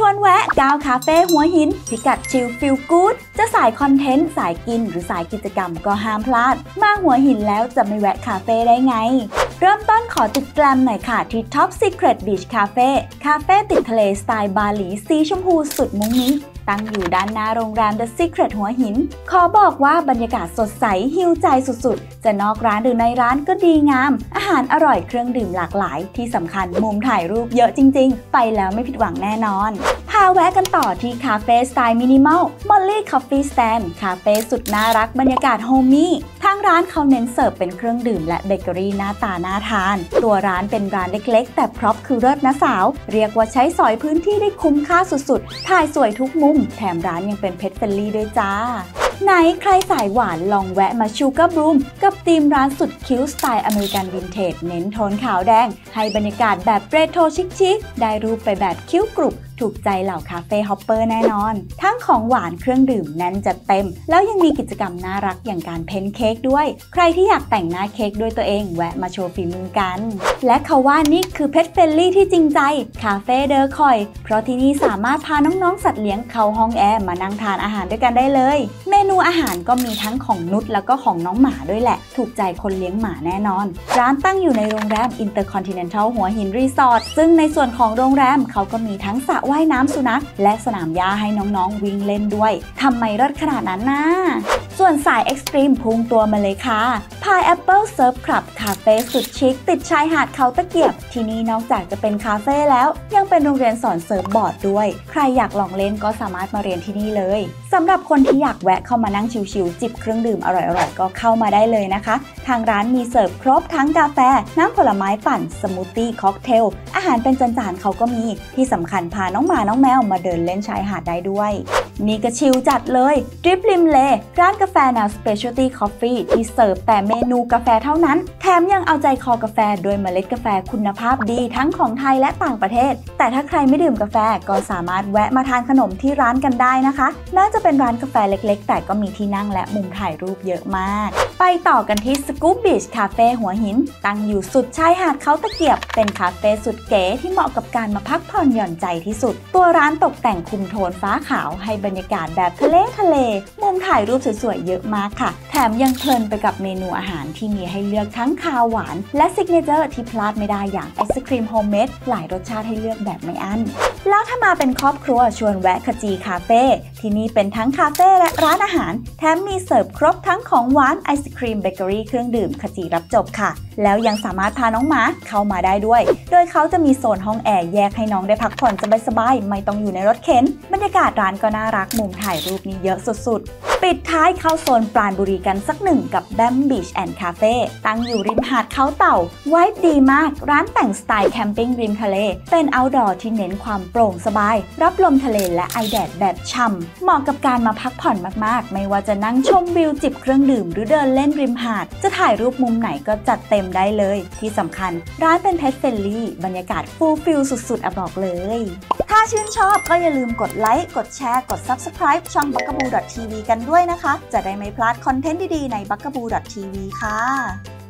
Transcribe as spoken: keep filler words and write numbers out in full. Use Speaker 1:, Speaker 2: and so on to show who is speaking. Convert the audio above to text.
Speaker 1: วนแวะก้าวคาเฟ่หัวหินพิกัดชิลฟิลกู๊ดจะสายคอนเทนต์สายกินหรือสายกิจกรรมก็ห้ามพลาดมาหัวหินแล้วจะไม่แวะคาเฟ่ได้ไงเริ่มต้นขอติดแกลมหน่อยค่ะที่ Top Secret Beach Cafe คาเฟ่ติดทะเลสไตล์บาหลีสีชมพูสุดมุ้งมิ้งตั้งอยู่ด้านหน้าโรงแรม The Secret หัวหินขอบอกว่าบรรยากาศสดใสหิวใจสุดๆจะนอกร้านหรือในร้านก็ดีงามอาหารอร่อยเครื่องดื่มหลากหลายที่สำคัญมุมถ่ายรูปเยอะจริงๆไปแล้วไม่ผิดหวังแน่นอนพาแวะกันต่อที่คาเฟ่สไตล์มินิมอล Molly Coffee Stand คาเฟ่สุดน่ารักบรรยากาศโฮมมี่ทางร้านเขาเน้นเสิร์ฟเป็นเครื่องดื่มและเบเกอรี่หน้าตาน่าทานตัวร้านเป็นร้านเล็กๆแต่พร็อพคือเลิศนะสาวเรียกว่าใช้สอยพื้นที่ได้คุ้มค่าสุดๆถ่ายสวยทุกมุมแถมร้านยังเป็นเพจเฟรนลี่ด้วยจ้าไหนใครสายหวานลองแวะมาชูการ์บลูมกับธีมร้านสุดคิ้วสไตล์อเมริกันวินเทจเน้นโทนขาวแดงให้บรรยากาศแบบเรโทรชิคๆได้รูปไปแบบคิ้วกรุบถูกใจเหล่าคาเฟ่ฮอปเปอร์แน่นอนทั้งของหวานเครื่องดื่มแน่นจัดเต็มแล้วยังมีกิจกรรมน่ารักอย่างการเพ้นเค้กด้วยใครที่อยากแต่งหน้าเค้กด้วยตัวเองแวะมาโชว์ฝีมือกันและเขาว่านี่คือเพจเฟรนลี่ที่จริงใจคาเฟ่เดอคอยเพราะที่นี่สามารถพาน้องๆสัตว์เลี้ยงเข้าห้องแอร์มานั่งทานอาหารด้วยกันได้เลยเมนูอาหารก็มีทั้งของนุชแล้วก็ของน้องหมาด้วยแหละถูกใจคนเลี้ยงหมาแน่นอนร้านตั้งอยู่ในโรงแรม Intercontinental หัวหินรีสอร์ทซึ่งในส่วนของโรงแรมเขาก็มีทั้งสระว่ายน้ำสุนัขและสนามหญ้าให้น้องๆวิ่งเล่นด้วยทำไมรสขนาดนั้นนะส่วนสายเอ็กซ์ตรีมพุ่งตัวมาเลยค่ะ Pineapple Surf Club คาเฟ่สุดชิคติดชายหาดเขาตะเกียบที่นี่นอกจากจะเป็นคาเฟ่แล้วยังเป็นโรงเรียนสอนเซิร์ฟบอร์ดด้วยใครอยากลองเล่นก็สามารถมาเรียนที่นี่เลยสำหรับคนที่อยากแวะเข้ามานั่งชิลๆจิบเครื่องดื่มอร่อยๆก็เข้ามาได้เลยนะคะทางร้านมีเสิร์ฟครบทั้งกาแฟน้ำผลไม้ปั่นสมูทตี้ค็อกเทลอาหารเป็นจานๆเขาก็มีที่สำคัญพาน้องหมาน้องแมวมาเดินเล่นชายหาดได้ด้วยนี่ก็ชิลจัดเลยดริปริมเลร้านกาแฟแนว Specialty Coffee ที่เสิร์ฟแต่เมนูกาแฟเท่านั้นแถมยังเอาใจคอกาแฟโดยเมล็ดกาแฟคุณภาพดีทั้งของไทยและต่างประเทศแต่ถ้าใครไม่ดื่มกาแฟก็สามารถแวะมาทานขนมที่ร้านกันได้นะคะน่าจะเป็นร้านกาแฟเล็กๆแต่ก็มีที่นั่งและมุมถ่ายรูปเยอะมากไปต่อกันที่ Scoop Beach Cafe หัวหินตั้งอยู่สุดชายหาดเขาตะเกียบเป็นคาเฟ่สุดเก๋ที่เหมาะกับการมาพักผ่อนหย่อนใจที่สุดตัวร้านตกแต่งคุมโทนฟ้าขาวให้บรรยากาศแบบทะเลทะเลมุมถ่ายรูปสวยๆเยอะมากค่ะแถมยังเพลินไปกับเมนูอาหารที่มีให้เลือกทั้งคาวหวานและซิกเนเจอร์ที่พลาดไม่ได้อย่างไอศครีมโฮมเมดหลายรสชาติให้เลือกแบบไม่อั้นแล้วถ้ามาเป็นครอบครัวชวนแวะขจีคาเฟ่ที่นี่เป็นทั้งคาเฟ่และร้านอาหารแถมมีเสิร์ฟครบทั้งของหวานไอศครีมเบเกอรี่เครื่องดื่มขจีรับจบค่ะแล้วยังสามารถพาน้องหมาเข้ามาได้ด้วยโดยเขาจะมีโซนห้องแอร์แยกให้น้องได้พักผ่อนสบายๆไม่ต้องอยู่ในรถเข็นบรรยากาศร้านก็น่ารักมุมถ่ายรูปนี้เยอะสุดๆปิดท้ายเข้าโซนปราณบุรีกันสักหนึ่งกับ Bam Beach and Cafe ตั้งอยู่ริมหาดเขาเต่าไวบ์ดีมากร้านแต่งสไตล์แคมปิ้งริมทะเลเป็น outdoor ที่เน้นความโปร่งสบายรับลมทะเลและไอแดดแบบช่ำเหมาะกับการมาพักผ่อนมากๆไม่ว่าจะนั่งชมวิวจิบเครื่องดื่มหรือเดินเล่นริมหาดจะถ่ายรูปมุมไหนก็จัดเต็มได้เลยที่สำคัญร้านเป็นเพจเฟรนลี่บรรยากาศฟูลฟิลสุดๆอ่ะบอกเลยถ้าชื่นชอบก็อย่าลืมกดไลค์กดแชร์กด ซับสไครบ์ ช่อง บักกะบู ดอท ที วี กันด้วยนะคะจะได้ไม่พลาดคอนเทนต์ดีๆใน บักกะบู ดอท ที วี ค่ะ